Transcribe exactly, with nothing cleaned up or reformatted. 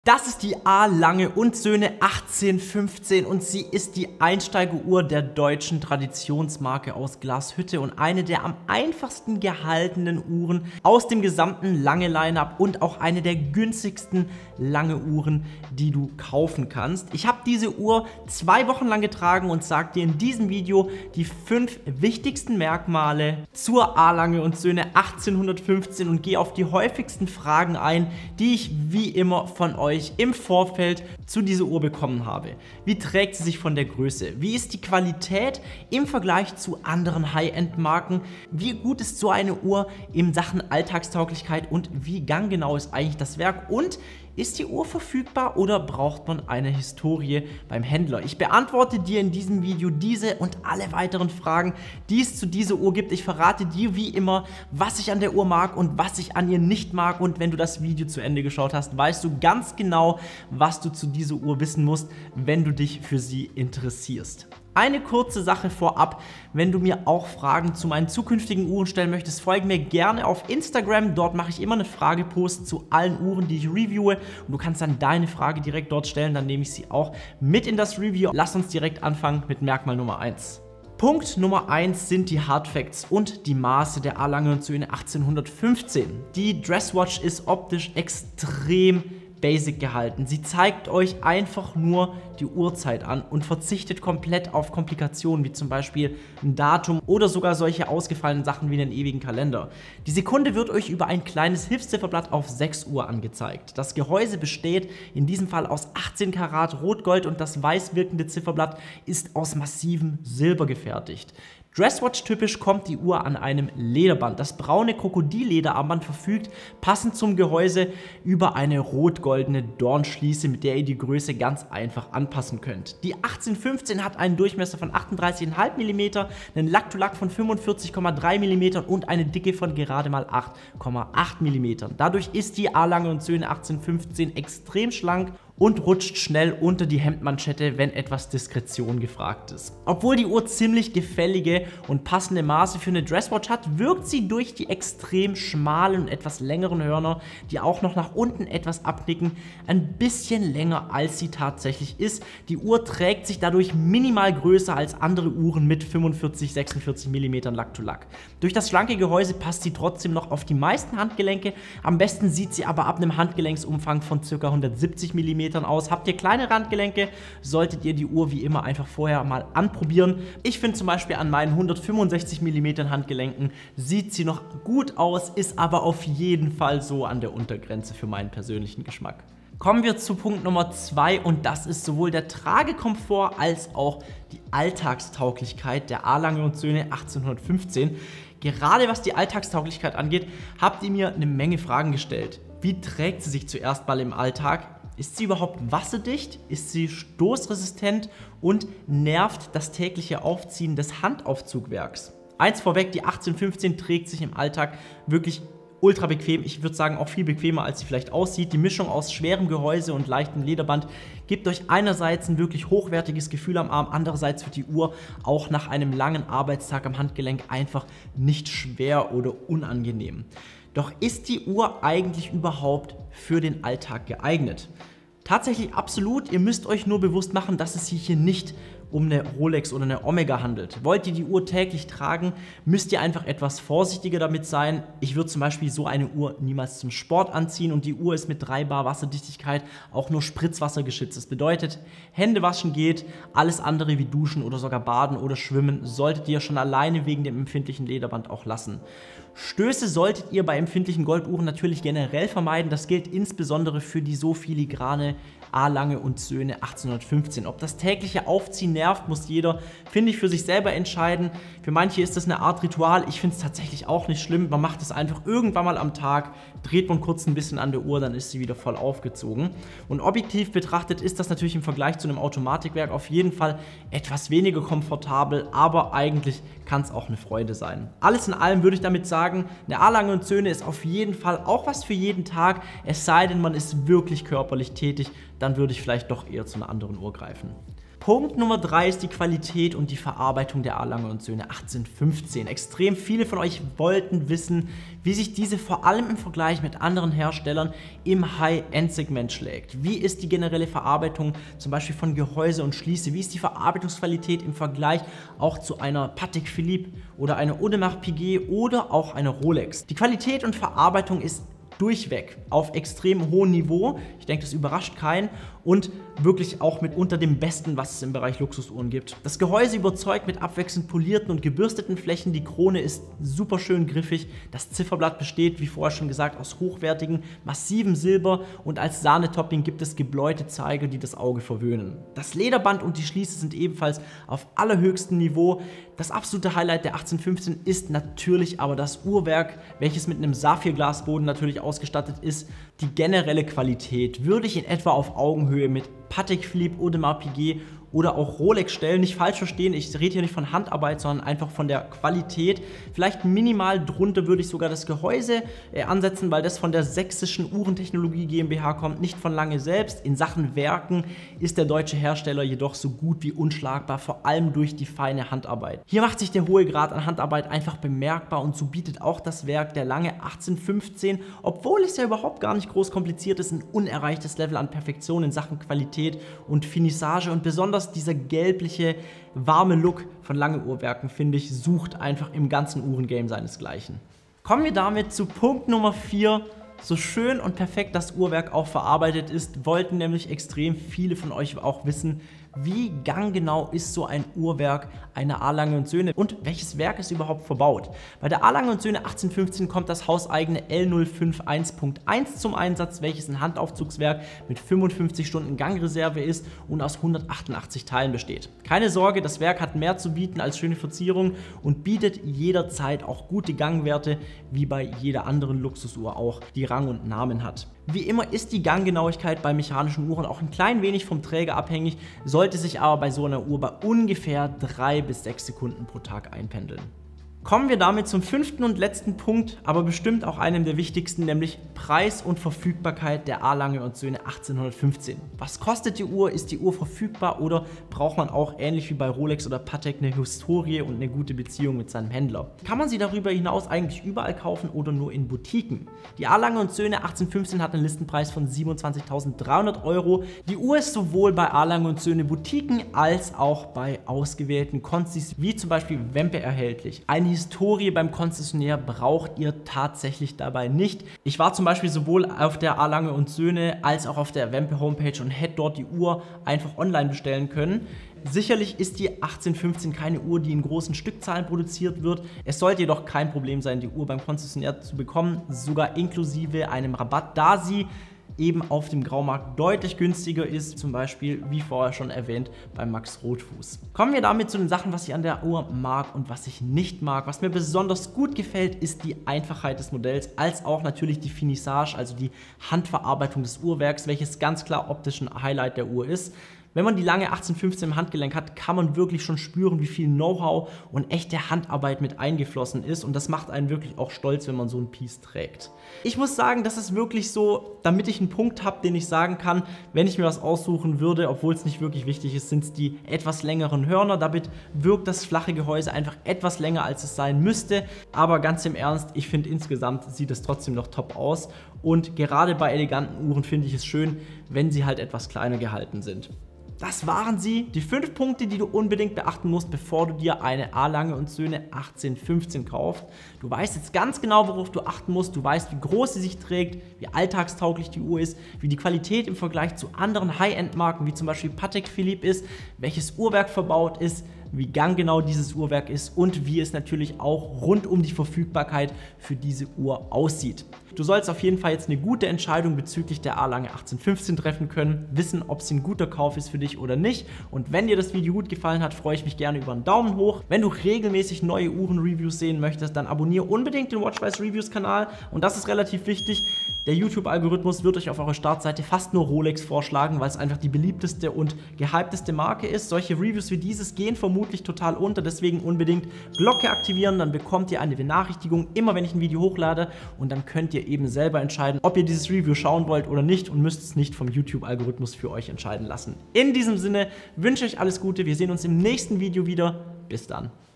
Das ist die A. Lange und Söhne achtzehn fünfzehn und sie ist die Einsteigeruhr der deutschen Traditionsmarke aus Glashütte und eine der am einfachsten gehaltenen Uhren aus dem gesamten Lange-Line-Up und auch eine der günstigsten Lange-Uhren, die du kaufen kannst. Ich habe diese Uhr zwei Wochen lang getragen und sage dir in diesem Video die fünf wichtigsten Merkmale zur A. Lange und Söhne achtzehnhundertfünfzehn und gehe auf die häufigsten Fragen ein, die ich wie immer von euch im Vorfeld zu dieser Uhr bekommen habe. Wie trägt sie sich von der Größe? Wie ist die Qualität im Vergleich zu anderen High-End-Marken? Wie gut ist so eine Uhr in Sachen Alltagstauglichkeit und wie ganggenau ist eigentlich das Werk? Und ist die Uhr verfügbar oder braucht man eine Historie beim Händler? Ich beantworte dir in diesem Video diese und alle weiteren Fragen, die es zu dieser Uhr gibt. Ich verrate dir wie immer, was ich an der Uhr mag und was ich an ihr nicht mag. Und wenn du das Video zu Ende geschaut hast, weißt du ganz genau, was du zu dieser Uhr wissen musst, wenn du dich für sie interessierst. Eine kurze Sache vorab, wenn du mir auch Fragen zu meinen zukünftigen Uhren stellen möchtest, folge mir gerne auf Instagram. Dort mache ich immer eine Fragepost zu allen Uhren, die ich reviewe. Und du kannst dann deine Frage direkt dort stellen, dann nehme ich sie auch mit in das Review. Lass uns direkt anfangen mit Merkmal Nummer eins. Punkt Nummer eins sind die Hardfacts und die Maße der A. Lange und Söhne achtzehnhundertfünfzehn. Die Dresswatch ist optisch extrem basic gehalten. Sie zeigt euch einfach nur die Uhrzeit an und verzichtet komplett auf Komplikationen wie zum Beispiel ein Datum oder sogar solche ausgefallenen Sachen wie einen ewigen Kalender. Die Sekunde wird euch über ein kleines Hilfszifferblatt auf sechs Uhr angezeigt. Das Gehäuse besteht in diesem Fall aus achtzehn Karat Rotgold und das weiß wirkende Zifferblatt ist aus massivem Silber gefertigt. Dresswatch-typisch kommt die Uhr an einem Lederband. Das braune Krokodillederarmband verfügt passend zum Gehäuse über eine rot-goldene Dornschließe, mit der ihr die Größe ganz einfach anpassen könnt. Die achtzehn fünfzehn hat einen Durchmesser von achtunddreißig Komma fünf Millimeter, einen Lack-to-Lack von fünfundvierzig Komma drei Millimeter und eine Dicke von gerade mal acht Komma acht Millimeter. Dadurch ist die A. Lange und Söhne achtzehn fünfzehn extrem schlank und rutscht schnell unter die Hemdmanschette, wenn etwas Diskretion gefragt ist. Obwohl die Uhr ziemlich gefällige und passende Maße für eine Dresswatch hat, wirkt sie durch die extrem schmalen und etwas längeren Hörner, die auch noch nach unten etwas abknicken, ein bisschen länger als sie tatsächlich ist. Die Uhr trägt sich dadurch minimal größer als andere Uhren mit fünfundvierzig, sechsundvierzig Millimeter Lack-to-Lack. Durch das schlanke Gehäuse passt sie trotzdem noch auf die meisten Handgelenke. Am besten sieht sie aber ab einem Handgelenksumfang von ca. hundertsiebzig Millimeter aus. Habt ihr kleine Handgelenke, solltet ihr die Uhr wie immer einfach vorher mal anprobieren. Ich finde zum Beispiel an meinen hundertfünfundsechzig Millimeter Handgelenken sieht sie noch gut aus, ist aber auf jeden Fall so an der Untergrenze für meinen persönlichen Geschmack. Kommen wir zu Punkt Nummer zwei und das ist sowohl der Tragekomfort als auch die Alltagstauglichkeit der A. Lange und Söhne achtzehnhundertfünfzehn. Gerade was die Alltagstauglichkeit angeht, habt ihr mir eine Menge Fragen gestellt. Wie trägt sie sich zuerst mal im Alltag? Ist sie überhaupt wasserdicht? Ist sie stoßresistent? Und nervt das tägliche Aufziehen des Handaufzugwerks? Eins vorweg, die achtzehn fünfzehn trägt sich im Alltag wirklich ultra bequem. Ich würde sagen, auch viel bequemer, als sie vielleicht aussieht. Die Mischung aus schwerem Gehäuse und leichtem Lederband gibt euch einerseits ein wirklich hochwertiges Gefühl am Arm, andererseits wird die Uhr auch nach einem langen Arbeitstag am Handgelenk einfach nicht schwer oder unangenehm. Doch ist die Uhr eigentlich überhaupt für den Alltag geeignet? Tatsächlich absolut, ihr müsst euch nur bewusst machen, dass es sich hier nicht um eine Rolex oder eine Omega handelt. Wollt ihr die Uhr täglich tragen, müsst ihr einfach etwas vorsichtiger damit sein. Ich würde zum Beispiel so eine Uhr niemals zum Sport anziehen und die Uhr ist mit drei Bar Wasserdichtigkeit auch nur Spritzwasser geschützt. Das bedeutet, Hände waschen geht, alles andere wie Duschen oder sogar Baden oder Schwimmen solltet ihr schon alleine wegen dem empfindlichen Lederband auch lassen. Stöße solltet ihr bei empfindlichen Golduhren natürlich generell vermeiden. Das gilt insbesondere für die so filigrane A. Lange und Söhne achtzehnhundertfünfzehn. Ob das tägliche Aufziehen nervt, muss jeder, finde ich, für sich selber entscheiden. Für manche ist das eine Art Ritual. Ich finde es tatsächlich auch nicht schlimm. Man macht es einfach irgendwann mal am Tag, dreht man kurz ein bisschen an der Uhr, dann ist sie wieder voll aufgezogen. Und objektiv betrachtet ist das natürlich im Vergleich zu einem Automatikwerk auf jeden Fall etwas weniger komfortabel, aber eigentlich kann es auch eine Freude sein. Alles in allem würde ich damit sagen, eine A. Lange und Söhne ist auf jeden Fall auch was für jeden Tag, es sei denn, man ist wirklich körperlich tätig, dann würde ich vielleicht doch eher zu einer anderen Uhr greifen. Punkt Nummer drei ist die Qualität und die Verarbeitung der A. Lange und Söhne achtzehnhundertfünfzehn. Extrem viele von euch wollten wissen, wie sich diese vor allem im Vergleich mit anderen Herstellern im High-End-Segment schlägt. Wie ist die generelle Verarbeitung zum Beispiel von Gehäuse und Schließe? Wie ist die Verarbeitungsqualität im Vergleich auch zu einer Patek Philippe oder einer Audemars Piguet oder auch einer Rolex? Die Qualität und Verarbeitung ist durchweg auf extrem hohem Niveau. Ich denke, das überrascht keinen und wirklich auch mit unter dem Besten, was es im Bereich Luxusuhren gibt. Das Gehäuse überzeugt mit abwechselnd polierten und gebürsteten Flächen. Die Krone ist super schön griffig. Das Zifferblatt besteht, wie vorher schon gesagt, aus hochwertigem, massivem Silber und als Sahnetopping gibt es gebläute Zeiger, die das Auge verwöhnen. Das Lederband und die Schließe sind ebenfalls auf allerhöchstem Niveau. Das absolute Highlight der achtzehnhundertfünfzehn ist natürlich aber das Uhrwerk, welches mit einem Saphirglasboden natürlich ausgestattet ist. Die generelle Qualität würde ich in etwa auf Augenhöhe mit Patek Philippe, Audemars Piguet oder auch Rolex stellen. Nicht falsch verstehen, ich rede hier nicht von Handarbeit, sondern einfach von der Qualität. Vielleicht minimal drunter würde ich sogar das Gehäuse äh, ansetzen, weil das von der Sächsischen Uhrentechnologie GmbH kommt, nicht von Lange selbst. In Sachen Werken ist der deutsche Hersteller jedoch so gut wie unschlagbar, vor allem durch die feine Handarbeit. Hier macht sich der hohe Grad an Handarbeit einfach bemerkbar und so bietet auch das Werk der Lange achtzehnhundertfünfzehn, obwohl es ja überhaupt gar nicht groß kompliziert ist, ein unerreichtes Level an Perfektion in Sachen Qualität und Finissage und besonders dieser gelbliche, warme Look von Lange Uhrwerken, finde ich, sucht einfach im ganzen Uhrengame seinesgleichen. Kommen wir damit zu Punkt Nummer vier. So schön und perfekt das Uhrwerk auch verarbeitet ist, wollten nämlich extrem viele von euch auch wissen, wie ganggenau ist so ein Uhrwerk einer A. Lange und Söhne und welches Werk ist überhaupt verbaut. Bei der A. Lange und Söhne achtzehnhundertfünfzehn kommt das hauseigene L null fünf eins Punkt eins zum Einsatz, welches ein Handaufzugswerk mit fünfundfünfzig Stunden Gangreserve ist und aus hundertachtundachtzig Teilen besteht. Keine Sorge, das Werk hat mehr zu bieten als schöne Verzierung und bietet jederzeit auch gute Gangwerte, wie bei jeder anderen Luxusuhr auch, die Rang und Namen hat. Wie immer ist die Ganggenauigkeit bei mechanischen Uhren auch ein klein wenig vom Träger abhängig, sollte sich aber bei so einer Uhr bei ungefähr drei bis sechs Sekunden pro Tag einpendeln. Kommen wir damit zum fünften und letzten Punkt, aber bestimmt auch einem der wichtigsten, nämlich Preis und Verfügbarkeit der A. Lange und Söhne achtzehnhundertfünfzehn. Was kostet die Uhr? Ist die Uhr verfügbar oder braucht man auch ähnlich wie bei Rolex oder Patek eine Historie und eine gute Beziehung mit seinem Händler? Kann man sie darüber hinaus eigentlich überall kaufen oder nur in Boutiquen? Die A. Lange und Söhne achtzehnhundertfünfzehn hat einen Listenpreis von siebenundzwanzigtausenddreihundert Euro. Die Uhr ist sowohl bei A. Lange und Söhne Boutiquen als auch bei ausgewählten Constis wie zum Beispiel Wempe erhältlich. Eine Historie beim Konzessionär braucht ihr tatsächlich dabei nicht. Ich war zum Beispiel sowohl auf der A. Lange und Söhne als auch auf der Wempe Homepage und hätte dort die Uhr einfach online bestellen können. Sicherlich ist die achtzehnhundertfünfzehn keine Uhr, die in großen Stückzahlen produziert wird. Es sollte jedoch kein Problem sein, die Uhr beim Konzessionär zu bekommen, sogar inklusive einem Rabatt, da sie eben auf dem Graumarkt deutlich günstiger ist, zum Beispiel, wie vorher schon erwähnt, bei Max Rothfuß. Kommen wir damit zu den Sachen, was ich an der Uhr mag und was ich nicht mag. Was mir besonders gut gefällt, ist die Einfachheit des Modells, als auch natürlich die Finissage, also die Handverarbeitung des Uhrwerks, welches ganz klar optisch ein Highlight der Uhr ist. Wenn man die Lange achtzehnhundertfünfzehn im Handgelenk hat, kann man wirklich schon spüren, wie viel Know-how und echte Handarbeit mit eingeflossen ist und das macht einen wirklich auch stolz, wenn man so ein Piece trägt. Ich muss sagen, das ist wirklich so, damit ich einen Punkt habe, den ich sagen kann, wenn ich mir was aussuchen würde, obwohl es nicht wirklich wichtig ist, sind es die etwas längeren Hörner. Damit wirkt das flache Gehäuse einfach etwas länger, als es sein müsste, aber ganz im Ernst, ich finde insgesamt sieht es trotzdem noch top aus und gerade bei eleganten Uhren finde ich es schön, wenn sie halt etwas kleiner gehalten sind. Das waren sie, die fünf Punkte, die du unbedingt beachten musst, bevor du dir eine A. Lange und Söhne achtzehnhundertfünfzehn kaufst. Du weißt jetzt ganz genau, worauf du achten musst. Du weißt, wie groß sie sich trägt, wie alltagstauglich die Uhr ist, wie die Qualität im Vergleich zu anderen High-End-Marken, wie zum Beispiel Patek Philippe ist, welches Uhrwerk verbaut ist, wie ganggenau dieses Uhrwerk ist und wie es natürlich auch rund um die Verfügbarkeit für diese Uhr aussieht. Du sollst auf jeden Fall jetzt eine gute Entscheidung bezüglich der A. Lange achtzehnhundertfünfzehn treffen können, wissen, ob sie ein guter Kauf ist für dich oder nicht. Und wenn dir das Video gut gefallen hat, freue ich mich gerne über einen Daumen hoch. Wenn du regelmäßig neue Uhren-Reviews sehen möchtest, dann abonniere unbedingt den Watchwise Reviews Kanal und das ist relativ wichtig. Der YouTube-Algorithmus wird euch auf eurer Startseite fast nur Rolex vorschlagen, weil es einfach die beliebteste und gehypteste Marke ist. Solche Reviews wie dieses gehen vermutlich total unter, deswegen unbedingt Glocke aktivieren, dann bekommt ihr eine Benachrichtigung, immer wenn ich ein Video hochlade und dann könnt ihr ihr eben selber entscheiden, ob ihr dieses Review schauen wollt oder nicht und müsst es nicht vom YouTube-Algorithmus für euch entscheiden lassen. In diesem Sinne wünsche ich euch alles Gute. Wir sehen uns im nächsten Video wieder. Bis dann.